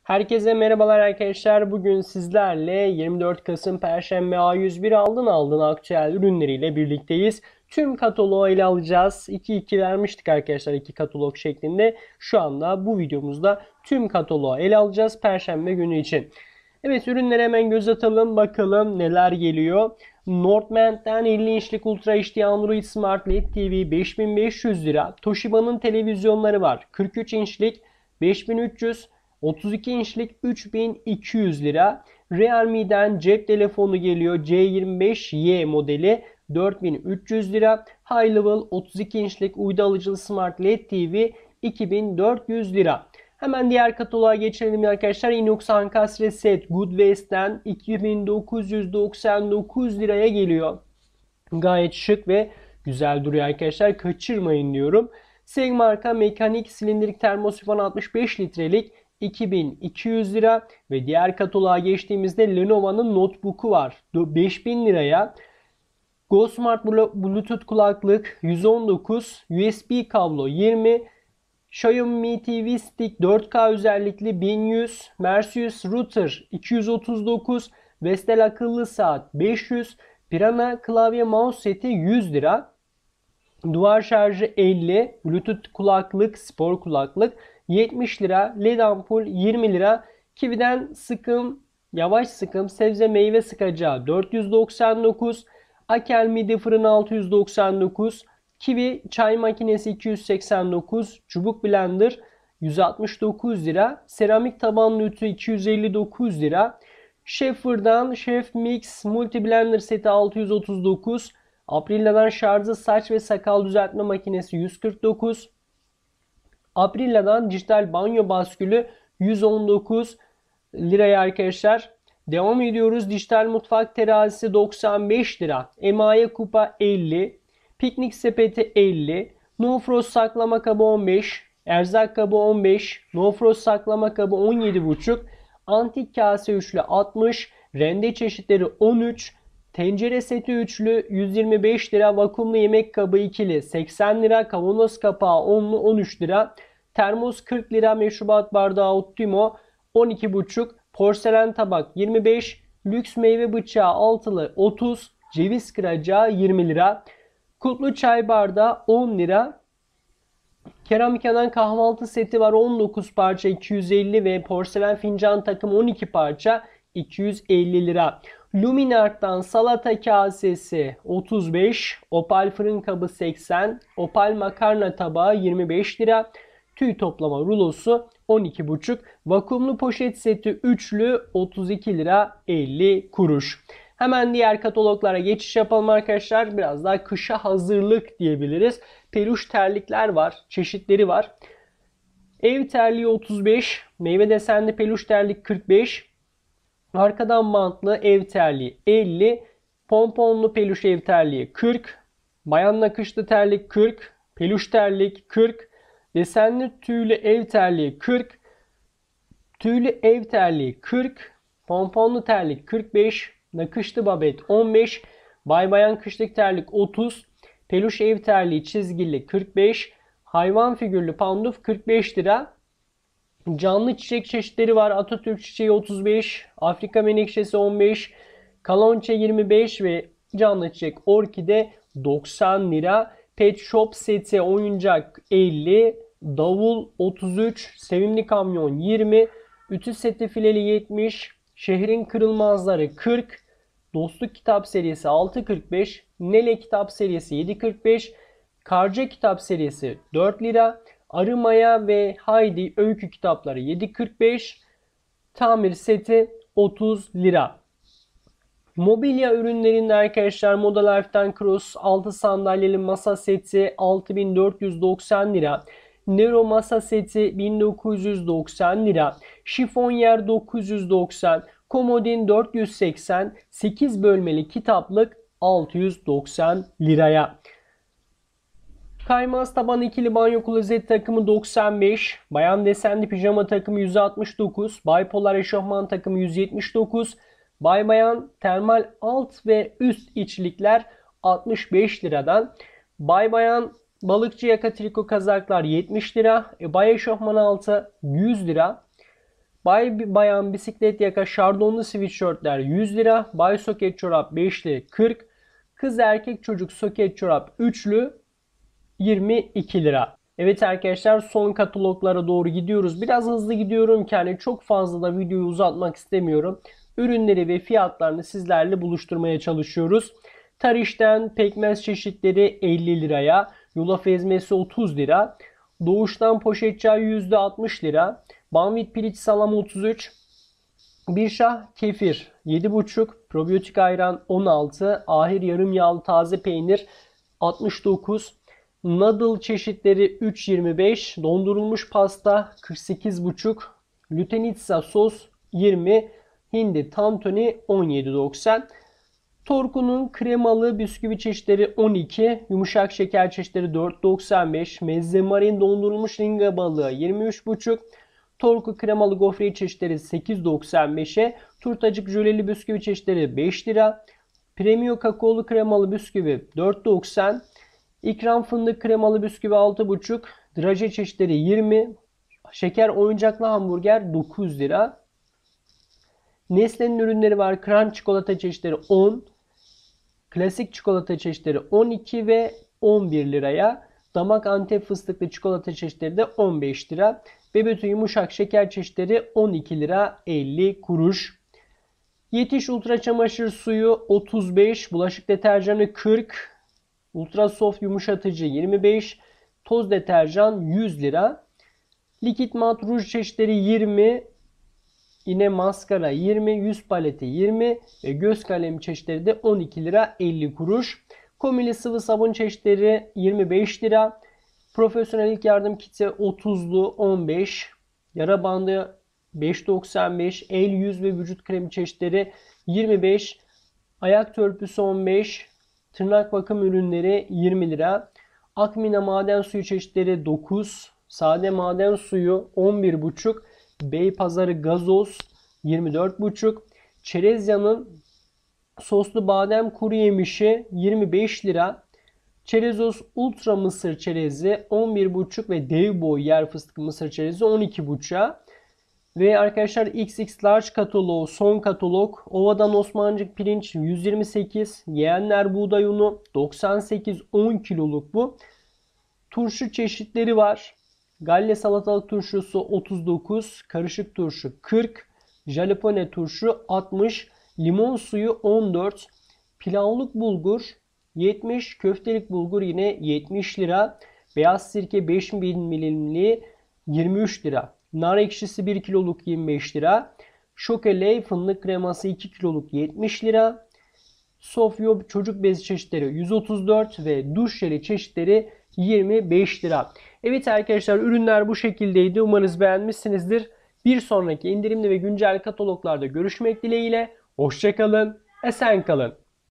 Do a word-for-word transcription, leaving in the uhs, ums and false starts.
Herkese merhabalar arkadaşlar. Bugün sizlerle yirmi dört Kasım Perşembe A yüz bir aldın aldın aktüel ürünleriyle birlikteyiz. Tüm kataloğu ele alacağız. iki iki vermiştik arkadaşlar, iki katalog şeklinde. Şu anda bu videomuzda tüm kataloğu ele alacağız Perşembe günü için. Evet, ürünlere hemen göz atalım, bakalım neler geliyor. Northman'den elli inçlik Ultra H D Android Smart L E D T V beş bin beş yüz lira. Toshiba'nın televizyonları var. kırk üç inçlik beş bin üç yüz, otuz iki inçlik üç bin iki yüz lira. Realme'den cep telefonu geliyor. C yirmi beş Y modeli dört bin üç yüz lira. High Level otuz iki inçlik uydu alıcılı Smart L E D T V iki bin dört yüz lira. Hemen diğer kataloğa geçelim arkadaşlar. Inox Ankastre Set Goodways'ten iki bin dokuz yüz doksan dokuz liraya geliyor. Gayet şık ve güzel duruyor arkadaşlar. Kaçırmayın diyorum. Seg marka mekanik silindirik termosifon altmış beş litrelik iki bin iki yüz lira. Ve diğer kataloğa geçtiğimizde Lenovo'nun notebook'u var. beş bin liraya. Go Smart Bluetooth kulaklık yüz on dokuz. U S B kablo yirmi. Xiaomi T V Stick dört K özellikli bin yüz, Mercedes Router iki yüz otuz dokuz, Vestel akıllı saat beş yüz, Pirana klavye mouse seti yüz lira, duvar şarjı elli, Bluetooth kulaklık, spor kulaklık yetmiş lira, L E D ampul yirmi lira, Kiwi'den sıkım, yavaş sıkım sebze meyve sıkacağı dört yüz doksan dokuz, Akel midi fırın altı yüz doksan dokuz, Kiwi çay makinesi iki yüz seksen dokuz, çubuk blender yüz altmış dokuz lira, seramik tabanlı ütü iki yüz elli dokuz lira, Schaefer'dan Chef Mix Multi Blender seti altı yüz otuz dokuz, Aprilia'dan şarjlı saç ve sakal düzeltme makinesi yüz kırk dokuz, Aprilia'dan dijital banyo baskülü yüz on dokuz liraya arkadaşlar. Devam ediyoruz. Dijital mutfak terazisi doksan beş lira. Emaye kupa elli. Piknik sepeti elli. No Frost saklama kabı on beş. Erzak kabı on beş. No Frost saklama kabı on yedi buçuk. Antik kase üçlü altmış. Rende çeşitleri on üç. Tencere seti üçlü yüz yirmi beş lira. Vakumlu yemek kabı ikili seksen lira. Kavanoz kapağı onlu on üç lira. Termos kırk lira. Meşrubat bardağı Optimo on iki buçuk. Porselen tabak yirmi beş. Lüks meyve bıçağı altılı otuz. Ceviz kıracağı yirmi lira. Kutlu çay bardağı on lira. Keramika'dan kahvaltı seti var on dokuz parça iki yüz elli ve porselen fincan takımı on iki parça iki yüz elli lira. Luminart'tan salata kasesi otuz beş, opal fırın kabı seksen, opal makarna tabağı yirmi beş lira. Tüy toplama rulosu on iki buçuk. Vakumlu poşet seti üçlü otuz iki lira elli kuruş. Hemen diğer kataloglara geçiş yapalım arkadaşlar. Biraz daha kışa hazırlık diyebiliriz. Peluş terlikler var. Çeşitleri var. Ev terliği otuz beş. Meyve desenli peluş terlik kırk beş. Arkadan bantlı ev terliği elli. Pomponlu peluş ev terliği kırk. Bayan nakışlı terlik kırk. Peluş terlik kırk. Desenli tüylü ev terliği kırk. Tüylü ev terliği kırk. Pomponlu terlik kırk beş. Nakışlı babet on beş. Bay bayan kışlık terlik otuz. Peluş ev terliği çizgili kırk beş. Hayvan figürlü panduf kırk beş lira. Canlı çiçek çeşitleri var. Atatürk çiçeği otuz beş. Afrika menekşesi on beş. Kalonçe yirmi beş ve canlı çiçek orkide doksan lira. Pet shop seti oyuncak elli. Davul otuz üç. Sevimli kamyon yirmi. Ütü seti fileli yetmiş. Şehrin kırılmazları kırk. Dostluk kitap serisi altı kırk beş. Nele kitap serisi yedi kırk beş. Karca kitap serisi dört lira. Arı Maya ve Haydi öykü kitapları yedi kırk beş. Tamir seti otuz lira. Mobilya ürünlerinde arkadaşlar Moda Life'den Cross altı sandalyeli masa seti altı bin dört yüz doksan lira. Nero masa seti bin dokuz yüz doksan lira. Şifonyer dokuz yüz doksan. Komodin dört yüz seksen. sekiz bölmeli kitaplık altı yüz doksan liraya. Kaymaz taban ikili banyo klozet takımı doksan beş. Bayan desenli pijama takımı yüz altmış dokuz. Bipolar eşofman takımı yüz yetmiş dokuz. Bay bayan termal alt ve üst içlikler altmış beş liradan. Bay bayan balıkçı yaka triko kazaklar yetmiş lira. E, bay eşofman altı yüz lira. Bay bayan bisiklet yaka şardonlu sweatshirtler yüz lira. Bay soket çorap beşli kırk. Kız erkek çocuk soket çorap üçlü yirmi iki lira. Evet arkadaşlar, son kataloglara doğru gidiyoruz. Biraz hızlı gidiyorum ki hani çok fazla da videoyu uzatmak istemiyorum. Ürünleri ve fiyatlarını sizlerle buluşturmaya çalışıyoruz. Tariş'ten pekmez çeşitleri elli liraya. Yulaf ezmesi otuz lira. Doğuş'tan poşet çay yüzde altmış lira. Banvit piliç salam otuz üç. Birşah kefir yedi buçuk. Probiyotik ayran on altı. Ahir yarım yağlı taze peynir altmış dokuz. Noodle çeşitleri üç yirmi beş. Dondurulmuş pasta kırk sekiz buçuk. Lutenitsa sos yirmi. Hindi tantuni on yedi doksan. Torku'nun kremalı bisküvi çeşitleri on iki. Yumuşak şeker çeşitleri dört doksan beş. Mezze marin dondurulmuş ringa balığı yirmi üç buçuk. Torku kremalı gofret çeşitleri sekiz doksan beşe. Turtacık jöleli bisküvi çeşitleri beş lira. Premio kakaolu kremalı bisküvi dört doksan. İkram fındık kremalı bisküvi altı buçuk. Draje çeşitleri yirmi. Şeker oyuncaklı hamburger dokuz lira. Nestle'nin ürünleri var. Crunch çikolata çeşitleri on. Klasik çikolata çeşitleri on iki ve on bir liraya. Damak Antep fıstıklı çikolata çeşitleri de on beş lira. Bebeto yumuşak şeker çeşitleri on iki lira elli kuruş. Yetiş ultra çamaşır suyu otuz beş. Bulaşık deterjanı kırk. Ultra soft yumuşatıcı yirmi beş. Toz deterjan yüz lira. Likit mat ruj çeşitleri yirmi. Yine maskara yirmi. Yüz paleti yirmi. Ve göz kalemi çeşitleri de on iki lira elli kuruş. Komili sıvı sabun çeşitleri yirmi beş lira. Profesyonel ilk yardım kiti otuzlu on beş. Yara bandı beş doksan beş. El, yüz ve vücut kremi çeşitleri yirmi beş. Ayak törpüsü on beş. Tırnak bakım ürünleri yirmi lira. Akmina maden suyu çeşitleri dokuz. Sade maden suyu on bir buçuk. Beypazarı gazoz yirmi dört buçuk. Çerezya'nın soslu badem kuru yemişi yirmi beş lira. Çerezos ultra mısır çerezi on bir buçuk ve dev boy yer fıstıklı mısır çerezi on iki buçuğa. Ve arkadaşlar X X Large kataloğu, son katalog. Ova'dan Osmancık pirinç yüz yirmi sekiz. Yeğenler buğday unu doksan sekiz, on kiloluk bu. Turşu çeşitleri var. Galle salatalık turşusu otuz dokuz. Karışık turşu kırk. Jalapeno turşu altmış. Limon suyu on dört. Pilavlık bulgur yetmiş. Köftelik bulgur yine yetmiş lira. Beyaz sirke beş bin milimli yirmi üç lira. Nar ekşisi bir kiloluk yirmi beş lira. Şokeley fındık kreması iki kiloluk yetmiş lira. Sofyo çocuk bezi çeşitleri yüz otuz dört ve duş jeli çeşitleri yirmi beş lira. Evet arkadaşlar, ürünler bu şekildeydi. Umarız beğenmişsinizdir. Bir sonraki indirimli ve güncel kataloglarda görüşmek dileğiyle. Hoşça kalın, esen kalın.